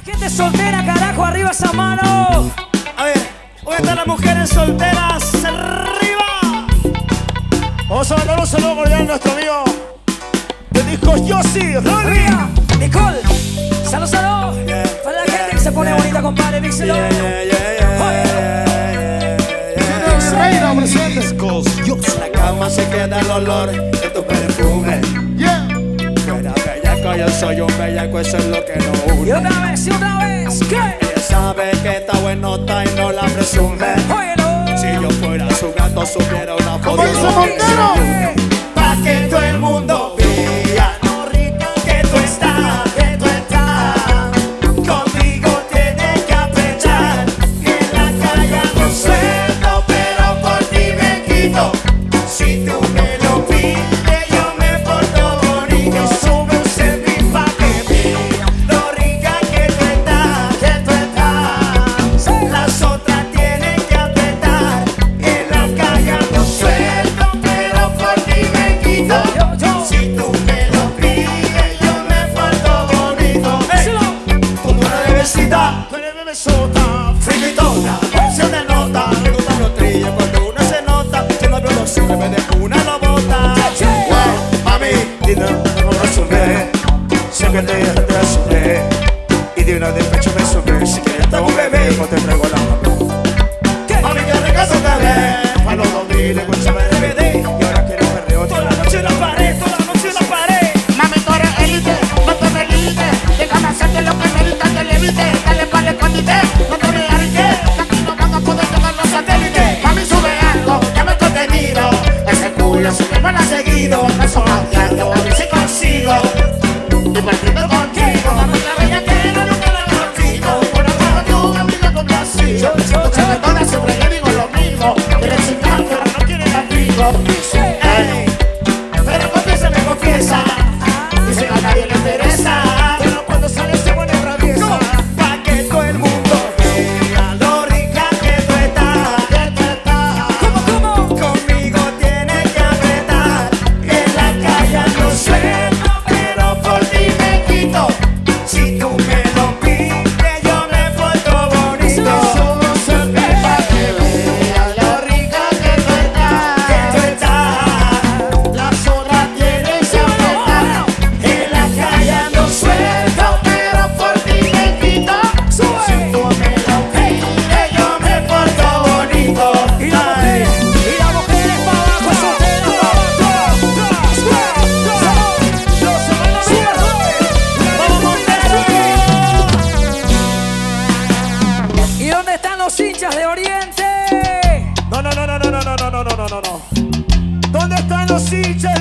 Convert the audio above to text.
Gente soltera, carajo, arriba esa mano. A ver, ¿dónde están las mujeres solteras? ¡Arriba! Vamos a mandar un saludo cordial a nuestro amigo de discos Yossi, Rolly. Nicole, salud, salud. Para la gente que se pone bonita, compadre, díselo. Reina, presente. La cama se queda el olor de tu perfume. Fuera bellaco, yo soy un bellaco, eso es lo que no une. Y otra vez, ¿qué? Ella sabe que está buenota y no la presume. Óyelo. Si yo fuera su gato, supiera una foto. dice Montero? Pa' que todo el mundo vea lo rica que tú estás, que tú estás. Conmigo tienes que aprovechar. Que en la calle no suelto, pero por ti me quito. Si tú me lo pides, yo me porto bonito. Sube un selfie pa' que vea lo rica que tú estás, que tú estás. Las otras tienen que apretar. En la calle no suelto, pero por ti me quito. Si tú me lo pides, yo me porto bonito. Tú no eres bebecita, tú eres bebesota, friquitona, se te nota. Me gustan los trillos cuando una se nota. Si no veo los cines, me dejo una la bota. Wow, mami, dime, no me sube. Sé que te asumé. Y de una de pecho me sube. Si quieres tengo un bebé, pues te traigo la mano. Mami, que recaso te ve. Pa' los 2000, escúchame DVD. Y ahora quiero perreo toda la noche en la pared, toda la noche en la pared. Mami, tú eres élite, no te me limites. Déjame hacerte lo que me dicta, te levite. Dale pa'l escondite, no te me arriesgues. Aquí no van a poder tocar los satélites. Mami, sube algo, ya me contenido. Ese culo se me van a seguido. No son odiando, a ver si consigo. Y partiendo contigo, vamos a ver ya que no nunca la contigo. Por abajo tú, amiga, complacido. Porque me pones siempre yo digo lo mismo. Quieres chingar, pero no quieres amigo. Ey, pero confiesa. Dice que a nadie le interesa. Pero cuando sale se pone traviesa. Pa' que todo el mundo vea lo rica que tú estás, que tú estás. ¿Cómo? Conmigo tienes que apretar. En la calle no suelto, pero por ti me quito. Si tú me lo pides, yo me porto bonito. Somos el pa' que vea lo rica que tú estás. Que tú estás. Las otras tienen que apretar. En la calle no suelto, pero por ti me quito. Si tú me lo pides, yo me porto bonito. Y las mujeres pa' abajo, solteras pa' abajo. ¿Y dónde están los hinchas de Oriente? No. ¿Dónde están los hinchas